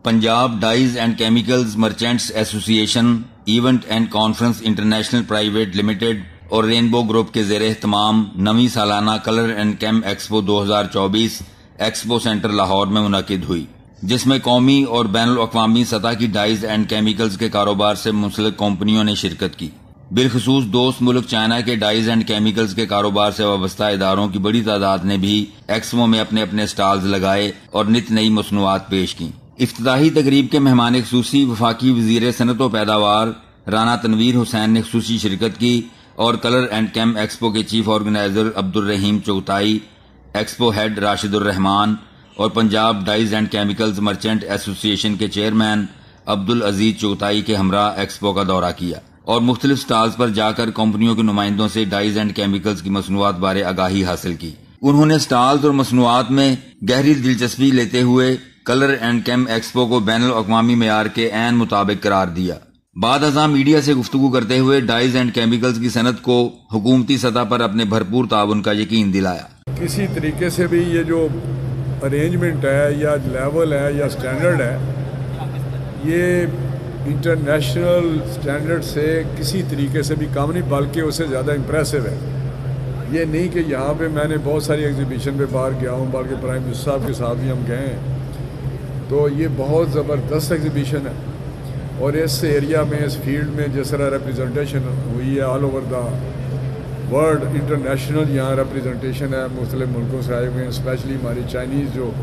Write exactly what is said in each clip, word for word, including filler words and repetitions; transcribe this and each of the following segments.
Punjab dyes and chemicals merchants association event and conference international private limited اور rainbow group کے زیر اہتمام نویں سالانہ کلر اینڈ کیم ایکسپو دو ہزار چوبیس ایکسپو سینٹر لاہور میں منعقد ہوئی، جس میں قومی اور بین الاقوامی سطح کی ڈائز اینڈ کیمیکلز کے کاروبار سے منسلک کمپنیوں نے شرکت کی۔ بالخصوص دوست ملک چائنا کے ڈائز اینڈ کیمیکلز کے کاروبار سے وابستہ اداروں کی بڑی تعداد نے بھی ایکسپو میں اپنے اپنے سٹالز لگائے اور نت نئی مصنوعات پیش کی۔ افتتاحی تقریب کے مہمان خصوصی وفاقی وزیر صنعت و پیداوار رانا تنویر حسین نے خصوصی شرکت کی اور کلر اینڈ کیم ایکسپو کے chief organiser Abdul Rahim Chughtai, expo head Rashid ur Rahman اور Punjab dyes and chemicals merchant association کے چیئرمین عبد العزیز چغتائی کے ہمراہ ایکسپو کا دورہ کیا اور مختلف سٹالز پر جا کر کمپنیوں کے نمائندوں سے ڈائز اینڈ کیمیکلز کی مصنوعات بارے آگاہی حاصل کی۔ انہوں نے سٹالز اور مصنوعات میں گہری دلچسپی لیتے ہوئے کلر اینڈ کیم ایکسپو کو بین الاقوامی معیار کے عین مطابق قرار دیا۔ بعد ازاں میڈیا سے گفتگو کرتے ہوئے ڈائز اینڈ کیمیکلز کی صنعت کو حکومتی سطح پر اپنے بھرپور تعاون کا یقین دلایا۔ کسی طریقے سے بھی یہ جو ارینجمنٹ ہے یا لیول ہے یا سٹینڈرڈ ہے، یہ انٹرنیشنل سٹینڈرڈ سے کسی طریقے سے بھی کم نہیں، بلکہ اس سے زیادہ امپریسو ہے۔ یہ نہیں کہ یہاں پہ میں نے بہت ساری ایگزیبیشن پہ باہر گیا ہوں، بلکہ پرائم منسٹر صاحب کے ساتھ بھی ہم گئے ہیں، تو یہ بہت زبردست ایگزیبیشن ہے۔ اور اس ایریا میں، اس فیلڈ میں جس طرح ریپریزنٹیشن ہوئی ہے all over the world, international یہاں ریپریزنٹیشن ہے، مختلف ملکوں سے آئے ہوئے ہیں، اسپیشلی ہماری چائنیز جو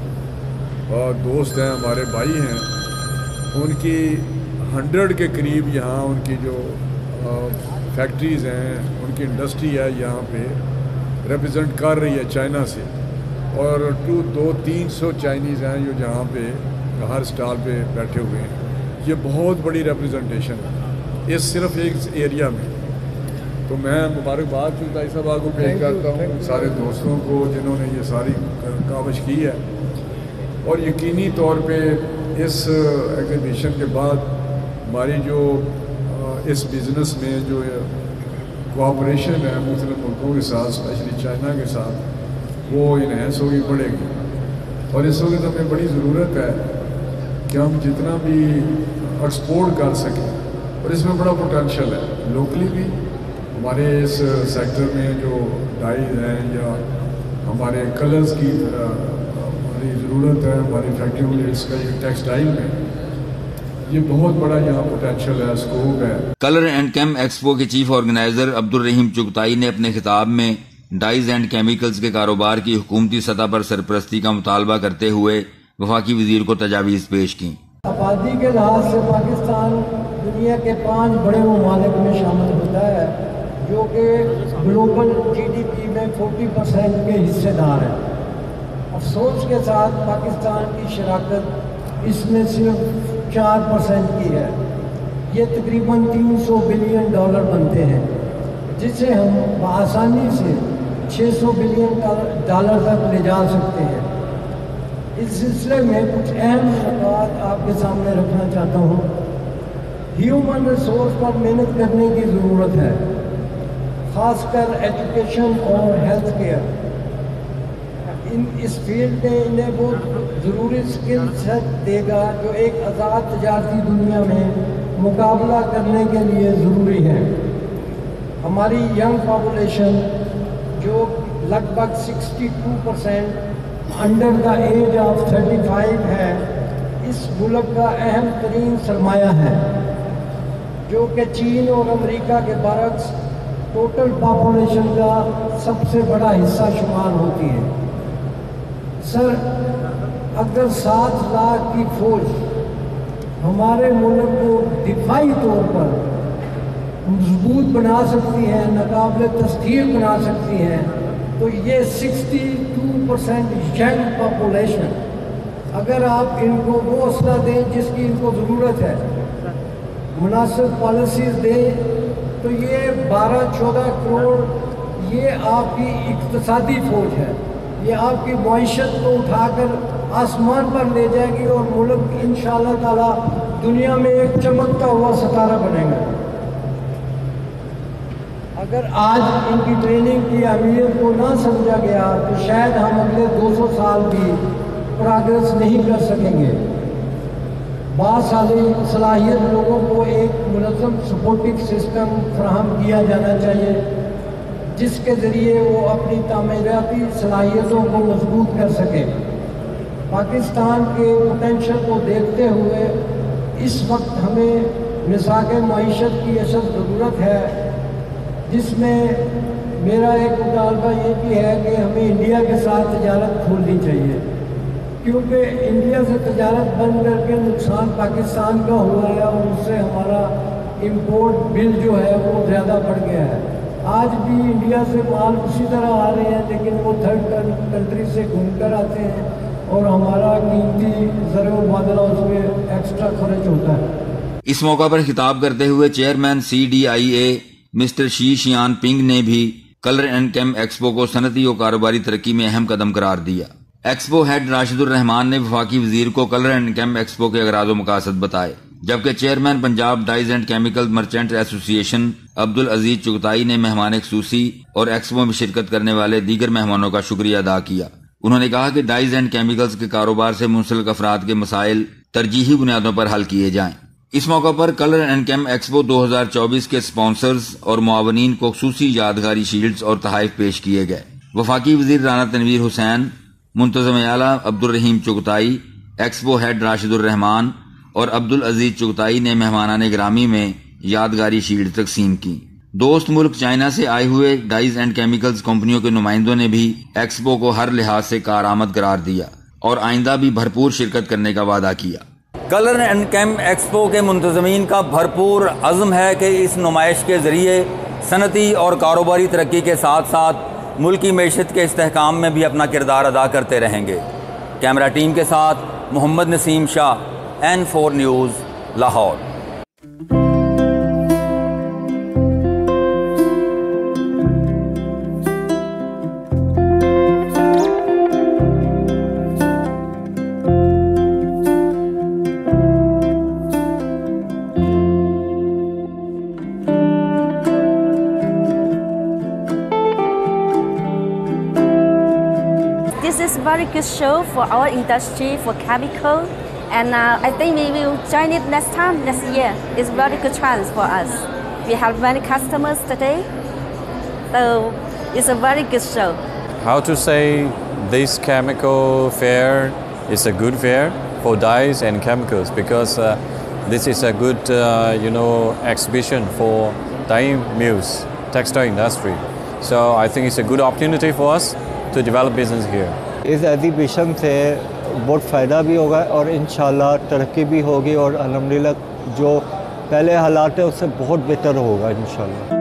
دوست ہیں، ہمارے بھائی ہیں، ان کی ہنڈریڈ کے قریب یہاں ان کی جو فیکٹریز ہیں، ان کی انڈسٹری ہے یہاں پہ ریپریزنٹ کر رہی ہے چائنا سے، اور ٹو دو تین سو چائنیز ہیں جو جہاں پہ ہر اسٹال پہ بیٹھے ہوئے ہیں۔ یہ بہت بڑی ریپریزنٹیشن ہے اس صرف ایک ایریا میں۔ تو میں مبارکباد چغتائی صاحب کو پیش کرتا ہوں، سارے دوستوں کو جنہوں نے یہ ساری کاوش کی ہے، اور یقینی طور پہ اس ایگزیبیشن کے بعد ہماری جو اس بزنس میں جو کوآپریشن ہے مختلف ملکوں کے ساتھ، اسپیشلی چائنا کے ساتھ، وہ انہینس ہوگی، بڑھے گی۔ اور اس وقت ہمیں بڑی ضرورت ہے کہ ہم جتنا بھی ایکسپورٹ کر سکیں، اور اس میں بڑا پوٹینشیل ہے لوکلی بھی۔ ہمارے اس سیکٹر میں جو ڈائز ہیں یا ہمارے کلرز کی ہماری ضرورت ہے، ہماری فیکٹریوں میں اس کا ٹیکسٹائل میں یہ بہت بڑا یہاں پوٹینشیل ہے، اسکوپ ہے۔ کلر اینڈ کیم ایکسپو کے چیف آرگنائزر عبد الرحیم چغتائی نے اپنے خطاب میں ڈائز اینڈ کیمیکلز کے کاروبار کی حکومتی سطح پر سرپرستی کا مطالبہ کرتے ہوئے وفاقی وزیر کو تجاویز پیش کی۔ آبادی کے لحاظ سے پاکستان دنیا کے پانچ بڑے ممالک میں شامل ہوتا ہے، جو کہ گلوبل جی ڈی پی میں فورٹی پرسینٹ کے حصے دار ہیں۔ افسوس کے ساتھ پاکستان کی شراکت اس میں صرف چار پرسینٹ کی ہے۔ یہ تقریباً تین سو بلین ڈالر بنتے ہیں، جسے ہم بآسانی سے چھ سو بلین ڈالر تک لے جا سکتے ہیں۔ اس سلسلے میں کچھ اہم نکات آپ کے سامنے رکھنا چاہتا ہوں۔ ہیومن ریسورس پر محنت کرنے کی ضرورت ہے، خاص کر ایجوکیشن اور ہیلتھ کیئر۔ ان اس فیلڈ میں انہیں وہ ضروری اسکل سیٹ دے گا جو ایک آزاد تجارتی دنیا میں مقابلہ کرنے کے لیے ضروری ہے۔ ہماری ینگ پاپولیشن جو لگ بھگ sixty two percent under the age of thirty five ہے، اس ملک کا اہم ترین سرمایہ ہے، جو کہ چین اور امریکہ کے برعکس ٹوٹل پاپولیشن کا سب سے بڑا حصہ شمار ہوتی ہے۔ سر، اگر سات لاکھ کی فوج ہمارے ملک کو دفاعی طور پر مضبوط بنا سکتی ہے، ناقابل تسخیر بنا سکتی ہے، تو یہ sixty two percent young population, اگر آپ ان کو وہ اسلحہ دیں جس کی ان کو ضرورت ہے، مناسب پالیسیز دیں، تو یہ بارہ چودہ کروڑ یہ آپ کی اقتصادی فوج ہے، یہ آپ کی معیشت کو اٹھا کر آسمان پر لے جائے گی، اور ملک انشاءاللہ تعالی دنیا میں ایک چمکتا ہوا ستارہ بنے گا۔ اگر آج ان کی ٹریننگ کی اہمیت کو نہ سمجھا گیا تو شاید ہم اگلے دو سو سال بھی پروگریس نہیں کر سکیں گے۔ बासाली सलाहियत लोगों को एक मुनज़्ज़म सपोर्टिव सिस्टम फराहम किया जाना चाहिए, जिसके ज़रिए वो अपनी तामीराती सलाहियतों को मजबूत कर सके। पाकिस्तान के पोटेंशल को देखते हुए इस वक्त हमें मिसाक़ मईशत की अशद ज़रूरत है, जिसमें मेरा एक मुतालबा ये भी है कि हमें इंडिया के साथ तजारत खोलनी चाहिए, क्योंकि इंडिया से तजारत बंद करके नुकसान पाकिस्तान का हुआ है और उससे हमारा इंपोर्ट बिल जो है वो ज़्यादा बढ़ गया है। आज भी इंडिया से माल उसी तरह आ रहे हैं, लेकिन वो थर्ड कंट्री से घूम कर आते हैं और हमारा कीमती ज़र मुबादला उसमें एक्स्ट्रा खर्च होता है। इस मौका पर खिताब करते हुए chairman C D I A mister Shi Xianping ने भी कलर एंड केम एक्सपो को सनती और कारोबारी तरक्की में अहम कदम करार दिया। एक्सपो हेड राशिदुर रहमान ने वफाकी वजीर को कलर एंड केम एक्सपो के अगराज मकासद बताए, जबकि chairman Punjab dyes and chemical merchant association Abdul Aziz Chughtai ने मेहमान खसूसी और एक्सपो में शिरकत करने वाले दीगर मेहमानों का शुक्रिया अदा किया। उन्होंने कहा कि डाइज एंड केमिकल्स के कारोबार से मुंसलिक अफराद के मसाइल तरजीही बुनियादों पर हल किए जाएं। इस मौका पर कलर एंड केम एक्सपो दो हजार चौबीस के स्पॉन्सर्स और मुआवनीन को खसूसी यादगारी शील्ड्स और तहाइफ पेश किए गए। वफाकी वजीर राना तनवीर हुसैन, मुंतज़म आला अब्दुल रहीम चुगताई, एक्सपो हेड राशिदुर रहमान और अब्दुल अजीज चुगताई ने मेहमानाने ग्रामी में यादगारी शील्ड तकसीम की। दोस्त मुल्क चाइना से आए हुए डाइज एंड केमिकल्स कंपनियों के नुमाइंदों ने भी एक्सपो को हर लिहाज से कारआमद करार दिया और आइंदा भी भरपूर शिरकत करने का वादा किया। कलर एंड केम एक्सपो के मुंतज़मीन का भरपूर अज़्म है कि इस नुमाइश के ज़रिए सनती और कारोबारी तरक्की के साथ साथ मुल्की मईशत के इस्तेहकाम में भी अपना किरदार अदा करते रहेंगे। कैमरा टीम के साथ Mohammad Naseem Shah, N four news, Lahore. This is very good show for our industry, for chemical, and uh, I think we will join it next time, next year. It's very good chance for us. We have many customers today, so it's a very good show. How to say this chemical fair is a good fair for dyes and chemicals, because uh, this is a good, uh, you know, exhibition for dye mills, textile industry. So I think it's a good opportunity for us to develop business here. इस exhibition से बहुत फ़ायदा भी होगा और इंशाल्लाह तरक्की भी होगी और अल्हम्दुलिल्लाह जो पहले हालात है उससे बहुत बेहतर होगा इंशाल्लाह।